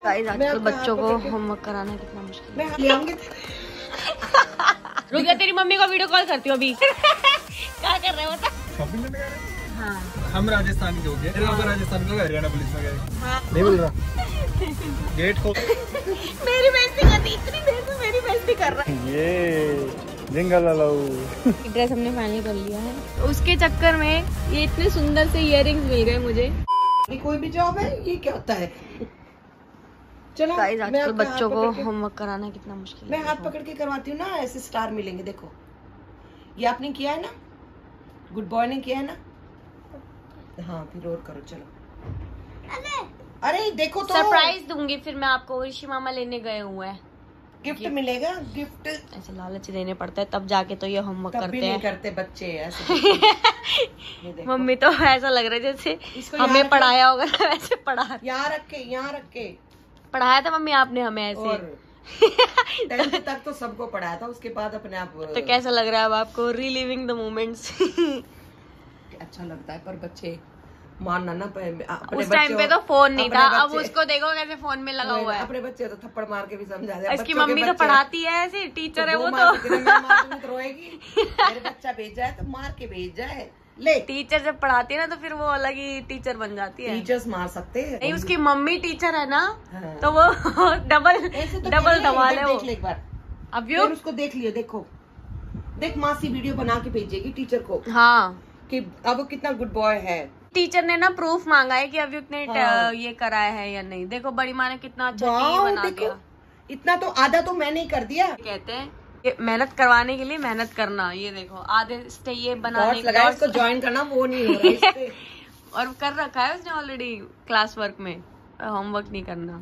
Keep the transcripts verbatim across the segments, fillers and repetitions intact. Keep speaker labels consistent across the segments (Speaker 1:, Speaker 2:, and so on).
Speaker 1: आजकल बच्चों को होमवर्क कराना कितना मुश्किल है। रुक जा, तेरी मम्मी को वीडियो कॉल करती हूँ अभी। क्या कर रहे हो बता?
Speaker 2: शॉपिंग करने जा रहे हैं?
Speaker 1: हाँ।
Speaker 2: हम राजस्थान के हो गए, राजस्थान का हरियाणा पुलिस में गए। हाँ। नहीं बोल रहा गेट खोल।
Speaker 1: मेरी बेइज्जती करती, इतनी देर से मेरी बेइज्जती कर रहा है।
Speaker 2: ये जिंगल
Speaker 1: ड्रेस हमने फाइनल कर लिया है। उसके चक्कर में ये इतने सुंदर से इयररिंग्स मिल गए मुझे।
Speaker 3: कोई भी जॉब है, ये क्या होता है? चलो
Speaker 1: आजकल बच्चों को होमवर्क कराना कितना मुश्किल है।
Speaker 3: मैं हाथ पकड़ के करवाती हूँ ना, ऐसे स्टार मिलेंगे। देखो ये आपने किया है ना, गुड बॉय ने किया है ना। हाँ फिर और करो, चलो। अरे देखो तो
Speaker 1: सरप्राइज दूंगी फिर मैं आपको। ऋषि मामा लेने गए हुए हैं,
Speaker 3: गिफ्ट मिलेगा। गिफ्ट
Speaker 1: ऐसे लालच देने पड़ता है तब जाके तो ये होमवर्क करते
Speaker 3: भी नहीं
Speaker 1: हैं।
Speaker 3: करते बच्चे ऐसे।
Speaker 1: मम्मी तो ऐसा लग रहा है जैसे हमें पढ़ाया होगा ना, वैसे पढ़ा।
Speaker 3: यहाँ रख के, यहाँ रख के
Speaker 1: पढ़ाया था मम्मी आपने हमें ऐसे।
Speaker 3: टेंथ तक तो सबको पढ़ाया था, उसके बाद अपने आप।
Speaker 1: तो कैसा लग रहा है अब आपको? Reliving the moments.
Speaker 3: अच्छा लगता है, पर बच्चे मानना ना, अपने
Speaker 1: उस टाइम पे तो फोन नहीं था। अब उसको देखो कैसे फोन में लगा हुआ है।
Speaker 3: अपने बच्चे तो थप्पड़ मार के भी समझा दे।
Speaker 1: इसकी मम्मी तो पढ़ाती है ऐसे, टीचर है वो तो।
Speaker 3: रोएगी, मेरे बच्चा भेजा है तो मार के भेज जाए। ले,
Speaker 1: टीचर जब पढ़ाती है ना तो फिर वो अलग ही टीचर बन जाती है।
Speaker 3: टीचर्स मार सकते हैं।
Speaker 1: नहीं, उसकी मम्मी टीचर है ना।
Speaker 3: हाँ।
Speaker 1: तो वो डबल
Speaker 3: तो
Speaker 1: डबल धमाल है वो।
Speaker 3: देख ले एक बार,
Speaker 1: अब
Speaker 3: फिर उसको देख लियो। देखो देख, मासी वीडियो बना के भेजेगी टीचर को।
Speaker 1: हाँ,
Speaker 3: कि अब कितना गुड बॉय है।
Speaker 1: टीचर ने ना प्रूफ मांगा है कि अभी ने हाँ। ये कराया है या नहीं। देखो बड़ी माँ ने कितना अच्छा टी बना दिया।
Speaker 3: इतना तो आधा तो मैंने ही कर दिया।
Speaker 1: कहते हैं मेहनत करवाने के लिए मेहनत करना। ये देखो आधे ये बनाने
Speaker 3: लगा इसको ज्वाइन करना, वो नहीं हो रहा है।
Speaker 1: और कर रखा है उसने ऑलरेडी क्लास वर्क में। होमवर्क नहीं करना।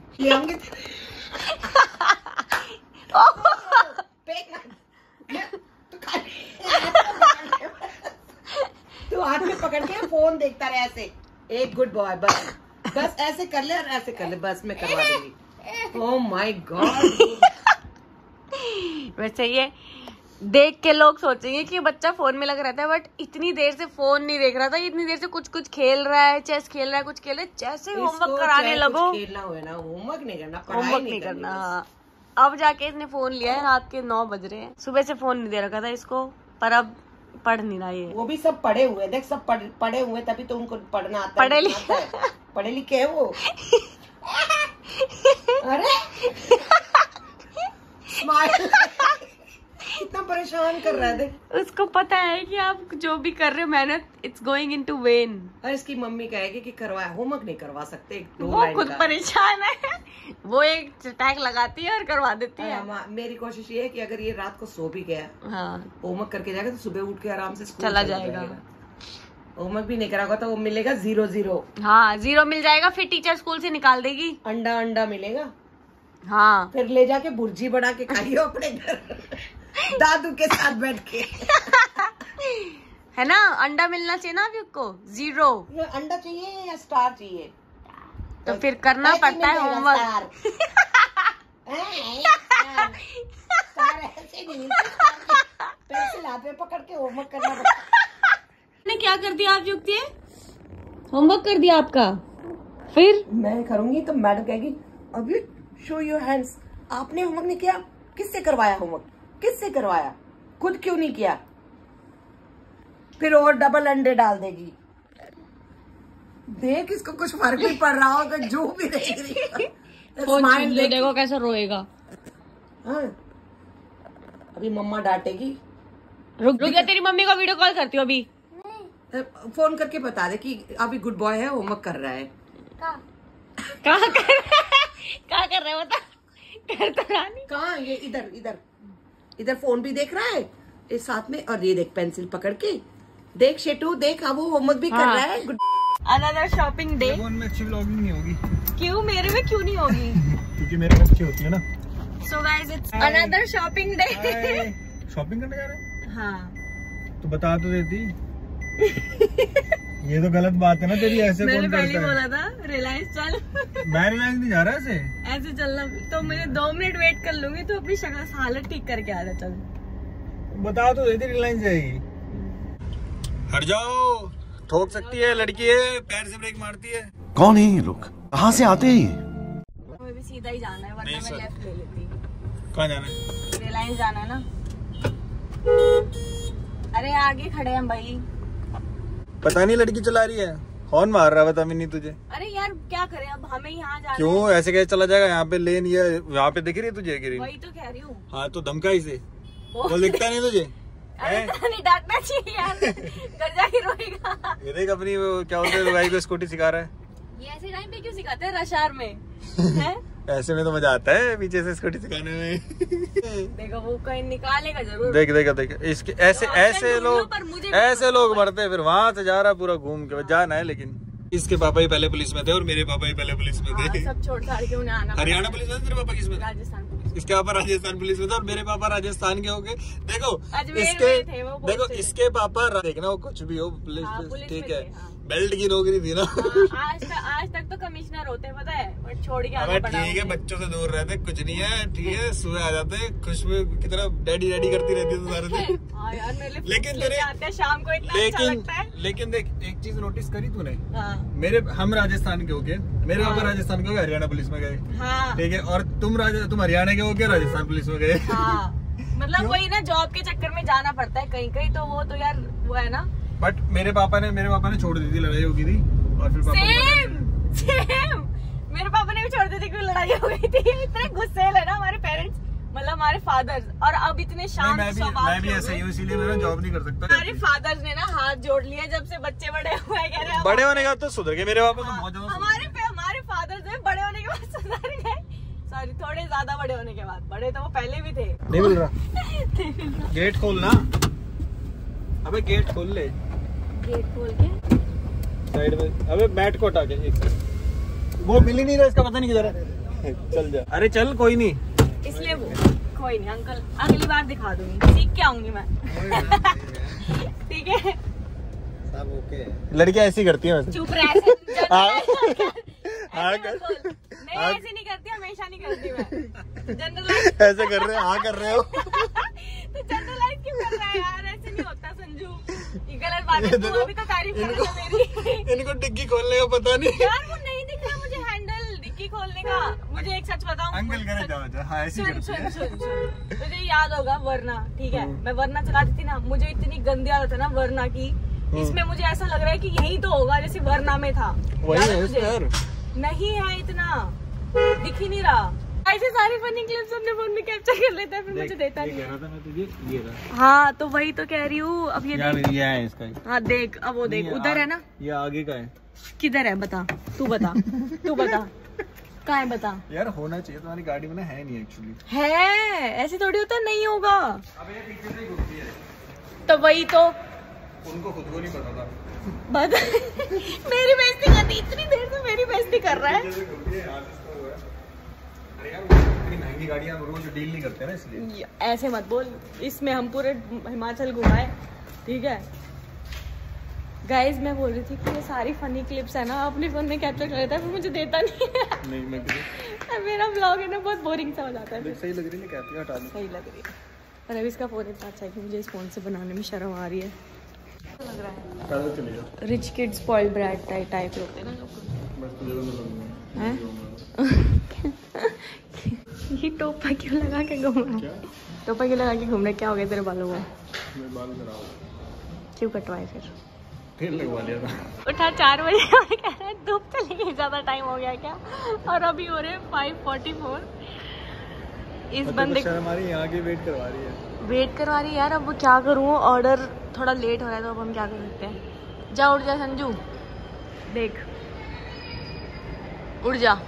Speaker 3: तू हाथ में पकड़ के फोन देखता रहे ऐसे। एक गुड बॉय, बस बस ऐसे कर ले और ऐसे कर ले, बस मैं करवा दूंगी। Oh my god.
Speaker 1: वैसे ये देख के लोग सोचेंगे कि बच्चा फोन में लगा रहता है, बट इतनी देर से फोन नहीं देख रहा था। इतनी देर से कुछ कुछ खेल रहा है, चेस खेल रहा है, कुछ खेल रहा है। जैसे होमवर्क कराने लगो,
Speaker 3: खेलना हुआ ना, होमवर्क नहीं करना,
Speaker 1: होमवर्क नहीं करना। अब जाके इसने फोन लिया है, रात के नौ बज रहे हैं। सुबह से फोन नहीं दे रखा था इसको, पर अब पढ़ नहीं रहा है।
Speaker 3: वो भी सब पढ़े हुए, देख सब पढ़, पढ़े हुए, तभी तो उनको पढ़ना आता
Speaker 1: है। पढ़े
Speaker 3: लिखे पढ़े लिखे है वो। अरे कितना परेशान कर रहा है देख।
Speaker 1: उसको पता है कि आप जो भी कर रहे हो मेहनत, इट्स गोइंग इनटू वेन।
Speaker 3: और इसकी मम्मी कहेगी कि करवाया, होमवर्क नहीं करवा सकते।
Speaker 1: वो खुद परेशान है, वो एक टैग लगाती है और करवा देती है।
Speaker 3: आ, मेरी कोशिश ये है कि अगर ये रात को सो भी गया,
Speaker 1: हाँ,
Speaker 3: होमवर्क करके जाएगा तो सुबह उठ के आराम से स्कूल
Speaker 1: चला जाएगा।
Speaker 3: होमवर्क भी नहीं करा होगा तो वो मिलेगा जीरो जीरो।
Speaker 1: हाँ, जीरो मिल जाएगा, फिर टीचर स्कूल से निकाल देगी।
Speaker 3: अंडा अंडा मिलेगा।
Speaker 1: हाँ,
Speaker 3: फिर ले जाके भुर्जी बना के खाइयो अपने घर दादू के साथ बैठ के।
Speaker 1: है ना, अंडा मिलना चाहिए ना अभी को। जीरो
Speaker 3: अंडा चाहिए या स्टार चाहिए?
Speaker 1: तो फिर करना पड़ता है होमवर्क।
Speaker 3: पेंसिल हाथ में पकड़ के होमवर्क करना पड़ता।
Speaker 1: ने क्या कर दिया आप युक्ति? होमवर्क कर दिया आपका? फिर
Speaker 3: मैं करूंगी तो मैडम कहेगी अभी शो योर हैंड्स। आपने होमवर्क नहीं किया, किससे करवाया होमवर्क? किससे करवाया? खुद क्यों नहीं किया? फिर और डबल अंडे डाल देगी। देख इसको कुछ फर्क नहीं पड़ रहा होगा, जो भी देख
Speaker 1: रही। देखो कैसे रोएगा।
Speaker 3: हाँ, अभी मम्मा डांटेगी।
Speaker 1: रुक रुक जा, तेरी मम्मी को वीडियो कॉल करती हूँ अभी।
Speaker 3: फोन करके बता दे कि अभी गुड बॉय है, होमवर्क कर रहा है।
Speaker 1: कहाँ कर रहा है? क्या कर रहे हो बता? कर तो रहा नहीं।
Speaker 3: कहाँ? ये इधर इधर इधर फोन भी देख रहा है इस साथ में, और ये देख पेंसिल पकड़ के देख। शेटू देख, अब वो होमवर्क भी हाँ। कर रहा है।
Speaker 1: Another shopping day.
Speaker 2: में अच्छी व्लॉगिंग नहीं होगी।
Speaker 1: क्यों? मेरे में क्यों नहीं होगी?
Speaker 2: क्योंकि मेरे में अच्छी होती है ना।
Speaker 1: So guys, it's another shopping day.
Speaker 2: Shopping करने जा रहे हैं?
Speaker 1: हाँ।
Speaker 2: तो बता तो देती। ये तो गलत बात है ना तेरी, ऐसे
Speaker 1: मैंने
Speaker 2: कौन
Speaker 1: पहले
Speaker 2: करता
Speaker 1: बोला था रिलायंस चल।
Speaker 2: मैं रिलायंस नहीं जा रहा ऐसे
Speaker 1: ऐसे चलना तो मुझे दो मिनट वेट कर लूंगी, तो अपनी शक्ल हालत ठीक करके आ जा। चल
Speaker 2: बता तो देती, रिलायंस जाएगी। हट जाओ, ठोक सकती है लड़की है, पैर से ब्रेक मारती है।
Speaker 4: कौन है ये लोग, कहाँ से आते हैं?
Speaker 1: भी सीधा ही जाना है, वरना मैं लेफ्ट ले लेती।
Speaker 2: कहाँ जाना है?
Speaker 1: रिलायंस जाना है ना। अरे आगे खड़े हैं भाई।
Speaker 2: पता नहीं लड़की चला रही है, कौन मार रहा है बता नहीं तुझे।
Speaker 1: अरे यार क्या करें अब, हमें यहाँ जाना
Speaker 2: क्यों ऐसे कैसे चला जाएगा? यहाँ पे लेन ये यहाँ पे दिख रही है तुझे गिरी?
Speaker 1: वही तो कह रही हूँ।
Speaker 2: हाँ तो धमकाई से वो दिखता नहीं तुझे?
Speaker 1: अरे नहीं डांटना चाहिए यार, घर जाके रोएगा।
Speaker 2: ये देख अपनी वो क्या बोलते हैं भाई को स्कूटी सिखा रहा है।
Speaker 1: ये ऐसे टाइम पे क्यों सिखाते हैं रश आवर में? है?
Speaker 2: ऐसे में तो मजा आता है पीछे से स्कूटी सिखाने में।
Speaker 1: देखो वो कहीं निकालेगा जरूर।
Speaker 2: देख देख देख इसके ऐसे ऐसे लोग ऐसे लोग मरते हैं, फिर वहां से जा रहा पूरा घूम के जाना है। लेकिन इसके पापा ही पहले पुलिस में थे और मेरे पापा ही पहले पुलिस में थे।
Speaker 1: सब छोड़ छाड़ के उन्हें आना।
Speaker 2: हरियाणा पुलिस में, तेरे पापा किस में?
Speaker 1: राजस्थान पुलिस।
Speaker 2: इसके पापा राजस्थान पुलिस में थे और मेरे पापा राजस्थान के हो गए। देखो
Speaker 1: अजमेर
Speaker 2: इसके
Speaker 1: में थे वो,
Speaker 2: देखो
Speaker 1: बोलते
Speaker 2: इसके पापा देखना वो कुछ भी हो पुलिस
Speaker 1: हाँ,
Speaker 2: में,
Speaker 1: पुलिस
Speaker 2: ठीक
Speaker 1: में
Speaker 2: है
Speaker 1: थे, हाँ।
Speaker 2: बेल्ट की नौकरी थी ना।
Speaker 1: हाँ, आज तक आज तक तो कमिश्नर होते हैं पता है, बट छोड़ के आना
Speaker 2: अबे
Speaker 1: पड़ा।
Speaker 2: ठीक है बच्चों से दूर रहते कुछ नहीं है, ठीक है सुबह आ जाते खुशबू की तरह डैडी डैडी करती रहती है सारे दिन।
Speaker 1: हाँ यार मेरे लिए
Speaker 2: लेकिन
Speaker 1: लेके
Speaker 2: तेरे-
Speaker 1: आते हैं शाम को, इतना अच्छा
Speaker 2: लेकिन
Speaker 1: लगता है।
Speaker 2: लेकिन देख एक चीज नोटिस करी तूने?
Speaker 1: हाँ
Speaker 2: मेरे हम राजस्थान के हो गए, मेरे
Speaker 1: हाँ।
Speaker 2: पापा राजस्थान के हो गए, हरियाणा पुलिस में गए,
Speaker 1: हाँ
Speaker 2: ठीक है, और तुम राज तुम हरियाणा के हो गए, राजस्थान पुलिस में गए।
Speaker 1: हाँ मतलब वही ना, जॉब के चक्कर में जाना पड़ता है कहीं कहीं, तो वो तो यार वो है ना।
Speaker 2: बट मेरे पापा ने मेरे पापा ने छोड़ दी थी, लड़ाई हो गई थी और फिर पापा
Speaker 1: सेम सेम मेरे पापा ने भी छोड़ दी थी क्योंकि लड़ाई हो गई थी। इतने गुस्से है ना हमारे पेरेंट्स, मतलब हमारे फादर्स, और अब इतने शांत
Speaker 2: मैं भी
Speaker 1: स्वभाव
Speaker 2: मैं भी
Speaker 1: के हो
Speaker 2: ऐसे
Speaker 1: गए।
Speaker 2: ही हूँ, इसीलिए मैं जॉब नहीं कर सकता।
Speaker 1: हमारे फादर्स ने ना हाथ जोड़ लिए जब से बच्चे बड़े हुए हैं, कह रहे हैं
Speaker 2: बड़े होने का तो सुधर गए मेरे पापा तो बहुत ज्यादा सुधर
Speaker 1: हमारे पे हमारे फादर्स ने बड़े होने के बाद सुधर गए। सॉरी थोड़े ज्यादा बड़े होने के बाद, बड़े तो वो पहले भी थे।
Speaker 2: गए। नहीं मिल रहा गेट खोलना, अबे गेट खोल ले
Speaker 1: गेट खोल के
Speaker 2: साइड में। अबे बैट को हटा के एक सेकंड। वो मिल ही नहीं रहा, इसका पता नहीं किधर है। चल जा, अरे चल कोई नहीं।
Speaker 1: इसलिए वो कोई नहीं अंकल, अगली बार दिखा दूंगी, सीख के आऊंगी मैं। ठीक है
Speaker 2: सब ओके। लड़कियां ऐसी करती हैं वैसे।
Speaker 1: चुप रह।
Speaker 2: हाँ
Speaker 1: नहीं ऐसे नहीं करती, हमेशा नहीं करती मैं। जनरलाइज
Speaker 2: ऐसे कर रहे हैं, हाँ कर रहे हो।
Speaker 1: तो जनरलाइज क्यों कर रहा है यार, ऐसे नहीं होता संजू, ये गलत बात है। तू अभी तो तारीफ कर रहा है मेरी।
Speaker 2: इनको डिग्गी खोलने का पता नहीं
Speaker 1: यार वो नहीं दिख रहा मुझे हैंडल डिक्की खोलने का। मुझे एक सच बताऊं,
Speaker 2: अंकल करे जाओ जा। हाँ ऐसी
Speaker 1: सुन
Speaker 2: करती
Speaker 1: सुन
Speaker 2: है।
Speaker 1: सुन सुन तुझे याद होगा वरना, ठीक है, मैं वरना चलाती थी ना, मुझे इतनी गंदी आदत है ना वरना की, इसमें मुझे ऐसा लग रहा है कि यही तो होगा जैसे वरना में था।
Speaker 2: वही
Speaker 1: याद
Speaker 2: है
Speaker 1: तुझे?
Speaker 2: सर।
Speaker 1: नहीं है इतना, दिख ही नहीं रहा। ऐसे सारी फनी क्लिप्स अपने फोन में कैप्चर कर लेता है, फिर मुझे देता नहीं है।
Speaker 2: था मैं तुझे ये रहा।
Speaker 1: हाँ तो वही तो कह रही हूँ। अब ये
Speaker 2: यार
Speaker 1: देख,
Speaker 2: ये है इसका।
Speaker 1: हाँ देख, अब वो देख उधर है ना,
Speaker 2: ये आगे का है।
Speaker 1: किधर है बता, तू बता तू बता कहाँ है बता।
Speaker 2: यार होना चाहिए, तुम्हारी गाड़ी में ना है नहीं एक्चुअली।
Speaker 1: है ऐसे थोड़ी होता, नहीं होगा।
Speaker 2: अब ये पीछे से घूमती है,
Speaker 1: तो वही तो
Speaker 2: उनको खुद को नहीं पता था।
Speaker 1: बता मेरी बेइज्जती करती, इतनी देर से मेरी बेइज्जती कर रहा है।
Speaker 2: पीछे से घूमती है, यहाँ से तो हुआ है। अरे यार इतनी महंगी गाड़ियाँ हम रोज डील नहीं करते ना, इसलिए।
Speaker 1: ऐसे मत बोल, इसमें हम पूरे हिमाचल घुमाए, ठीक है। गाइस मैं बोल रही थी कि ये सारी फनी क्लिप्स है ना अपने फोन में कैप्चर कर लेता है, फिर मुझे देता नहीं है।
Speaker 2: नहीं मैं किसी
Speaker 1: मेरा ब्लॉग है ना बहुत बोरिंग सा हो जाता है फिर।
Speaker 2: सही लग रही है, कहती है हटा दो।
Speaker 1: सही लग रही है, पर अभी इसका फोन इतना अच्छा है कि मुझे इस फोन से बनाने में शर्म आ रही है। लग रहा है
Speaker 2: हटा दो, चले जाओ।
Speaker 1: Rich kids spoiled brat type type होते हैं ना लोग।
Speaker 2: बस तुझे तो लग
Speaker 1: हैं? ये टोपा क्यों लगा के घूम रहा
Speaker 2: क्या?
Speaker 1: है? टोपा क्यों लगा के घूम रहा है? क्या हो गया तेरे बालों को?
Speaker 2: मैं बाल कराओ,
Speaker 1: क्यों कटवाए फिर?
Speaker 2: फिर लगवा लिया था।
Speaker 1: उठा चार बजे और कह रहा है धूप चली गई, ज्यादा टाइम हो गया क्या? और अभी हो रहे फाइव फोर्टी फोर। इस बंदे को
Speaker 2: हमारी यहाँ की वेट करवा रही है।
Speaker 1: वेट करवा रही है यार। अब क्या करूँ, ऑर्डर थोड़ा लेट हो रहा है तो अब हम क्या कर सकते हैं। जा उठ जा संजू, देख उठ जा।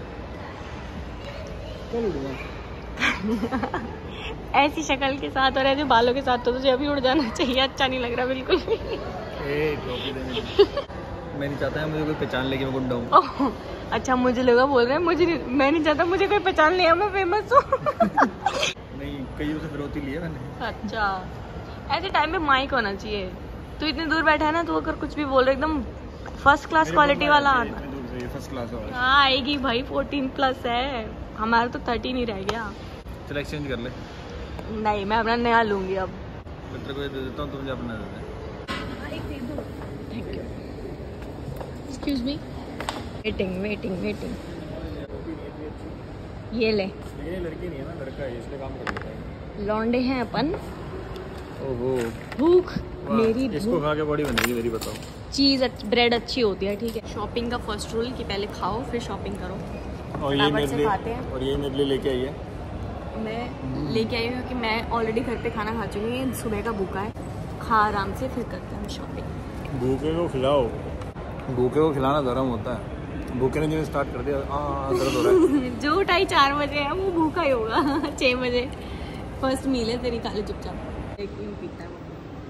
Speaker 2: कल उठूंगा।
Speaker 1: ऐसी शक्ल के साथ और ऐसे बालों के साथ तो तुझे अभी उड़ जाना चाहिए, अच्छा नहीं लग रहा बिल्कुल भी।
Speaker 2: ए, टोपी दे मुझे। मैं नहीं चाहता है मुझे कोई पहचान ले कि मैं गुंडा हूँ।
Speaker 1: ओह, अच्छा मुझे लगा बोल रहे हैं मुझे नहीं, मैं नहीं चाहता मुझे कोई पहचान लिया, मैं फेमस हूँ।
Speaker 2: नहीं कईयों से फिरौती ली है मैंने।
Speaker 1: अच्छा ऐसे टाइम पे माइक होना चाहिए। तू इतनी दूर बैठा है ना, तू अगर कुछ भी बोल रहे एकदम फर्स्ट क्लास क्वालिटी वाला आता है।
Speaker 2: फर्स्ट क्लास वाला।
Speaker 1: हाँ आएगी भाई, फोर्टीन प्लस है, हमारा तो थर्टीन ही रह गया।
Speaker 2: चल एक्सचेंज कर ले।
Speaker 1: नहीं मैं अपना नया लूंगी अब।
Speaker 2: मैं तेरे को ये दे देता हूँ, तुम मुझे अपना दे दे।
Speaker 1: Thank you. Excuse me, waiting waiting waiting. ये ले,
Speaker 2: ये लड़की नहीं है ना, लड़का है, इसलिए काम कर लेता है।
Speaker 1: लौंडे हैं अपन।
Speaker 2: ओहो,
Speaker 1: भूख मेरी,
Speaker 2: इसको खा के बॉडी बनेगी मेरी, बताओ।
Speaker 1: चीज ब्रेड अच्छी होती है, ठीक है। शॉपिंग का फर्स्ट रूल कि पहले खाओ फिर शॉपिंग करो।
Speaker 2: और ये मेरे लिए,
Speaker 1: खाते हैं।
Speaker 2: और ये मेरे लिए लेके आई है।
Speaker 1: मैं लेके आई हूँ क्योंकि मैं ऑलरेडी घर पे खाना खा चुकी हूँ, सुबह का भूखा है। खा आराम से फिर करते हैं शॉपिंग।
Speaker 2: भूखे को खिलाओ, भूखे को खिलाना धर्म होता है। भूखे ने जो स्टार्ट कर दिया, हाँ दर्द हो रहा है।
Speaker 1: जो ढाई चार बजे है वो भूखा ही होगा। छः बजे फर्स्ट मील है तेरी, खाली चुपचाप पीता है वो।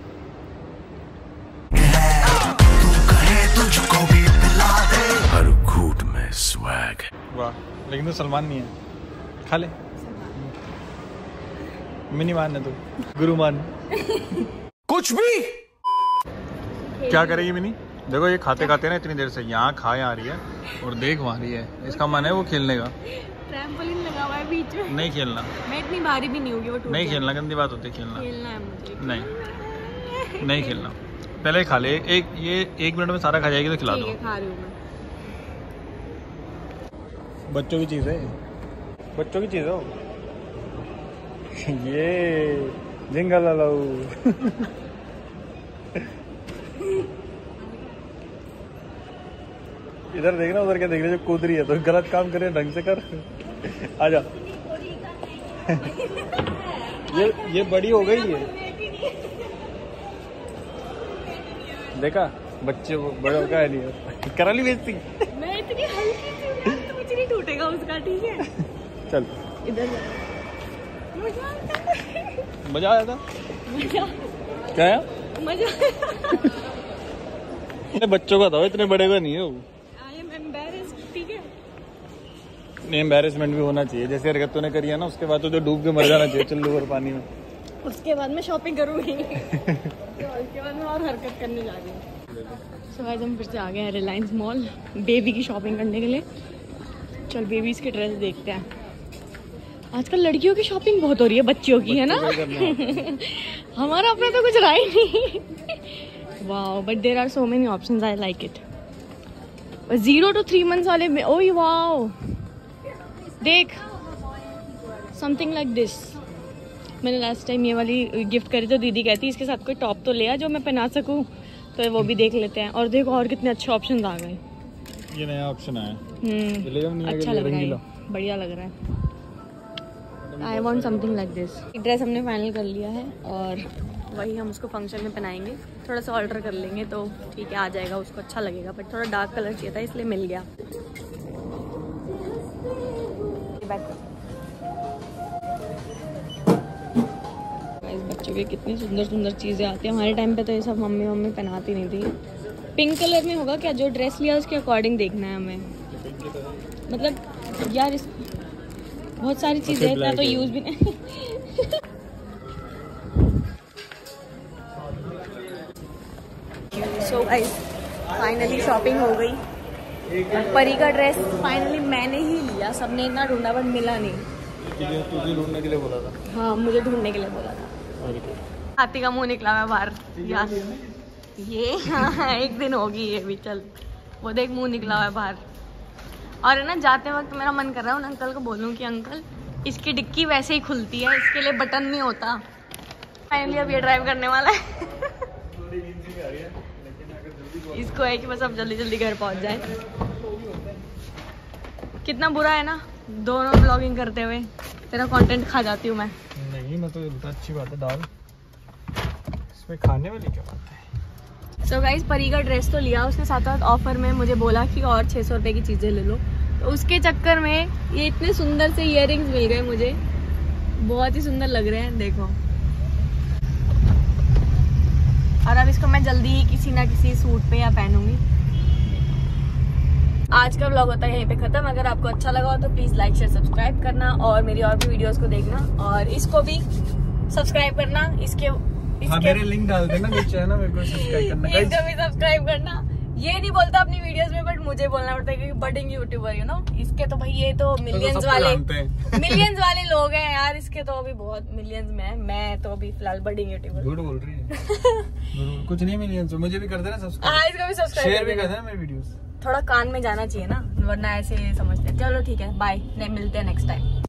Speaker 4: हर घूंट में स्वैग।
Speaker 2: वाह, लेकिन तो सलमान नहीं है, खा ले। मिनी मान है तू, गुरु मान।
Speaker 4: कुछ भी
Speaker 2: क्या करेगी मिनी? देखो ये खाते खाते ना इतनी देर से यहाँ खा यहाँ आ रही है और देख वहाँ रही है। इसका मन है वो खेलने का।
Speaker 1: ट्रैम्पोलिन लगा हुआ है बीच में।
Speaker 2: नहीं खेलना,
Speaker 1: मैं इतनी भारी भी नहीं होगी वो टूट
Speaker 2: नहीं
Speaker 1: जाएगी।
Speaker 2: खेलना, गंदी बात होती है खेलना।
Speaker 1: खेलना है मुझे।
Speaker 2: नहीं नहीं खेलना, पहले खा ले। एक ये एक मिनट में सारा खा जाएगी तो खिला
Speaker 1: ठीक
Speaker 2: दो।
Speaker 1: है, खा रही हूँ मैं।
Speaker 2: बच्चों की चीज है, बच्चों की चीज हो। ये जिंगल लाओ। इधर देखना, उधर क्या देख रहे? जो कूद रही है तो गलत काम करे, ढंग से कर। आजा। ये ये बड़ी हो गई है, देखा? बच्चे बड़े का है नहीं, करा ली बेइज्जती।
Speaker 1: मैं इतनी हल्की सी हूँ तो मुझे नहीं टूटेगा उसका, ठीक है।
Speaker 2: चल
Speaker 1: इधर
Speaker 2: मजा आया था।
Speaker 1: मजा
Speaker 2: क्या है?
Speaker 1: मजा
Speaker 2: इतने बच्चों का था, इतने बड़े का नहीं है वो।
Speaker 1: आई एम एम्बैरेस्ड, ठीक है।
Speaker 2: नहीं, एम्बैरेसमेंट भी होना चाहिए। जैसे हरकत तूने करी है ना, उसके बाद तो जो डूब के मर जाना चाहिए चल्लू और पानी में।
Speaker 1: उसके बाद मैं शॉपिंग करूंगी। उसके बाद मैं और हरकत करने जा रही हूँ। सो गाइस हम फिर से आ गए हैं रिलायंस मॉल बेबी की शॉपिंग करने के लिए। चल बेबीज के ड्रेस देखते हैं। आजकल लड़कियों की शॉपिंग बहुत हो रही है, बच्चियों की, है ना। हमारा अपना तो कुछ रहा ही नहीं। Wow, but there are so many options, I like it. Zero two three months वाले में, ओह वाओ, देख समथिंग लाइक दिस। मैंने लास्ट टाइम ये वाली गिफ्ट करी तो दीदी कहती इसके साथ कोई टॉप तो ले आ जो मैं पहना सकूं, तो वो भी देख लेते हैं। और देखो और कितने अच्छे ऑप्शंस आ गए।
Speaker 2: ये नया ऑप्शन आया।
Speaker 1: हम्म, अच्छा लग रहा है, बढ़िया लग रहा है। I want something like this. Dress हमने फाइनल कर लिया है और वही हम उसको फंक्शन में पहनाएंगे। थोड़ा सा ऑल्टर कर लेंगे तो ठीक है, आ जाएगा, उसको अच्छा लगेगा। बट थोड़ा डार्क कलर चाहिए था इसलिए मिल गया। बच्चों के कितनी सुंदर सुंदर चीज़ें आती हैं। हमारे टाइम पे तो ये सब मम्मी मम्मी पहनाती नहीं थी। पिंक कलर में होगा क्या? जो ड्रेस लिया उसके अकॉर्डिंग देखना है हमें। मतलब यार इस बहुत सारी चीज़ें इतना तो यूज़ भी नहीं। सो गाइस फाइनली शॉपिंग हो गई। परी का ड्रेस फाइनली मैंने ही लिया। सबने इतना ढूंढा बट मिला नहीं।
Speaker 2: तुझे ढूंढने के लिए बोला था।
Speaker 1: हाँ, मुझे ढूंढने के लिए बोला था। हाथी का मुंह निकला हुआ बाहर यार। ये हाँ, एक दिन होगी ये भी। चल वो देख, मुंह निकला हुआ है बाहर। और है ना, जाते वक्त मेरा मन कर रहा है उन अंकल को बोलूं कि अंकल इसकी डिक्की वैसे ही खुलती है, इसके लिए बटन नहीं होता। फाइनली अब ये ड्राइव करने वाला है। इसको है कि बस अब जल्दी जल्दी घर पहुंच जाए। कितना बुरा है ना दोनों ब्लॉगिंग करते हुए तेरा कंटेंट खा जाती हूँ मैं।
Speaker 2: नहीं, मैं तो ये अच्छी बात है, दाल इसमें खाने वाली क्या बात है।
Speaker 1: सो गाइस परी का ड्रेस तो लिया, उसके साथ साथ ऑफर में मुझे बोला कि और छः सौ रुपये की चीज़ें ले लो। तो उसके चक्कर में ये इतने सुंदर से इयररिंग्स मिल गए मुझे, बहुत ही सुंदर लग रहे हैं, देखो। और अब इसको मैं जल्दी ही किसी ना किसी सूट पे या पहनूंगी। आज का व्लॉग होता है यहीं पे खत्म। अगर आपको अच्छा लगा हो तो प्लीज लाइक शेयर सब्सक्राइब करना और मेरी और भी वीडियोस को देखना और इसको भी सब्सक्राइब करना। इसके, इसके
Speaker 2: हाँ, मेरे लिंक डाल देना नीचे, है ना, मेरे को सब्सक्राइब करना।
Speaker 1: इसको भी सब्सक्राइब करना। ये नहीं बोलता अपनी वीडियोस में बट मुझे बोलना पड़ता है क्योंकि बडिंग यूट्यूबर यू नो। इसके तो भाई ये तो मिलियंस वाले मिलियंस वाले लोग हैं यार। इसके तो अभी बहुत मिलियंस में है, मैं तो अभी फिलहाल बडिंग यूट्यूबर।
Speaker 2: झूठ बोल रही है। कुछ नहीं मिलियंस, मुझे भी कर देना सब्सक्राइब।
Speaker 1: हाँ, इसको भी सब्सक्राइब
Speaker 2: शेयर भी कर देना मेरी वीडियोस।
Speaker 1: थोड़ा कान में जाना चाहिए ना। वरना ऐसे समझते हैं। चलो ठीक है, बाय, नहीं मिलते हैं नेक्स्ट टाइम।